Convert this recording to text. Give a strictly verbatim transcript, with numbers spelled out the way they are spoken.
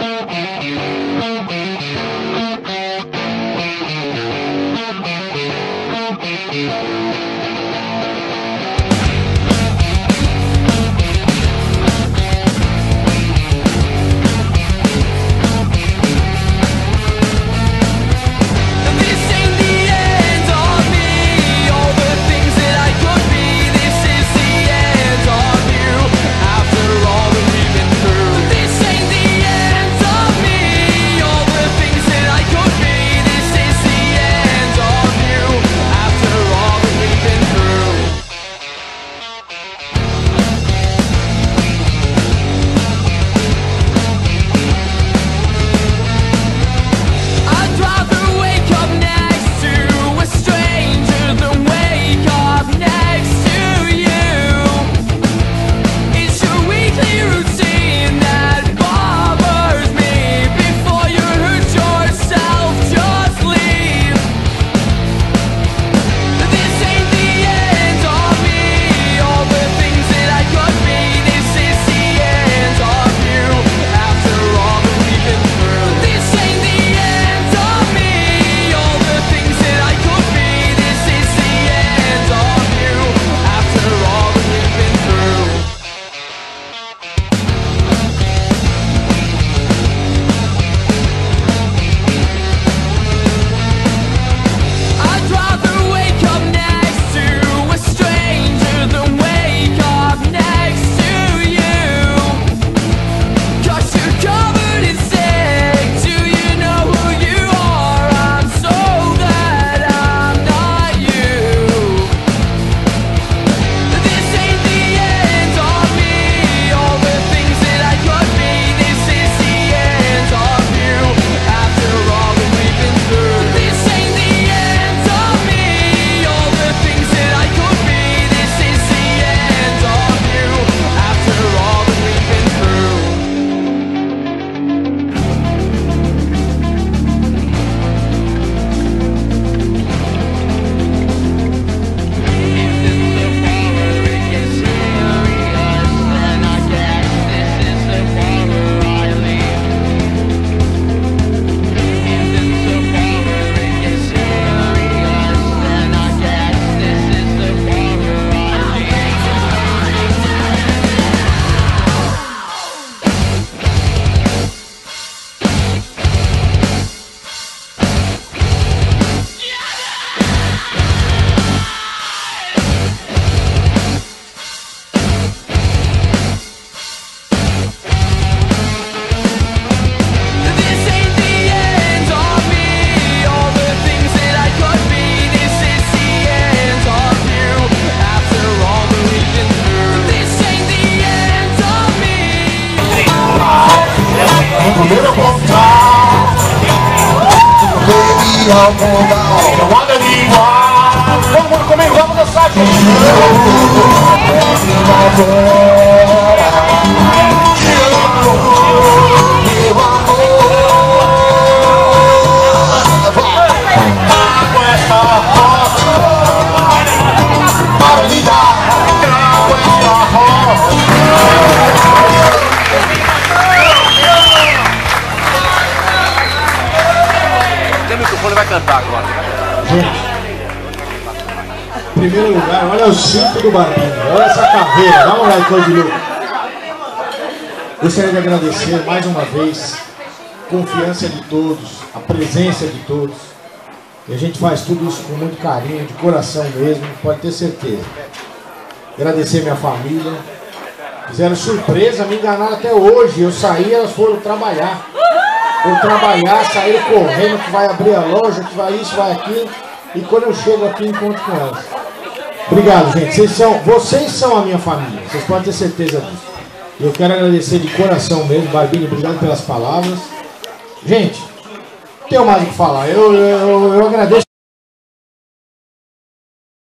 Roda de igual. Vamos comigo, vamos dançar aqui. Vai cantar agora. Gente, em primeiro lugar, olha o cinto do Barbinho, olha essa carreira, dá uma olhada, coisa de louco. Gostaria de agradecer mais uma vez a confiança de todos, a presença de todos. E a gente faz tudo isso com muito carinho, de coração mesmo, pode ter certeza. Agradecer minha família. Fizeram surpresa, me enganaram até hoje. Eu saí, elas foram trabalhar. Foram trabalhar, saíram correndo, que vai abrir a loja, que vai isso, vai aquilo. E quando eu chego aqui, encontro com elas. Obrigado, gente. Vocês são, vocês são a minha família. Vocês podem ter certeza disso. Eu quero agradecer de coração mesmo, Barbinho, obrigado pelas palavras. Gente, não tenho mais o que falar. Eu, eu, eu agradeço.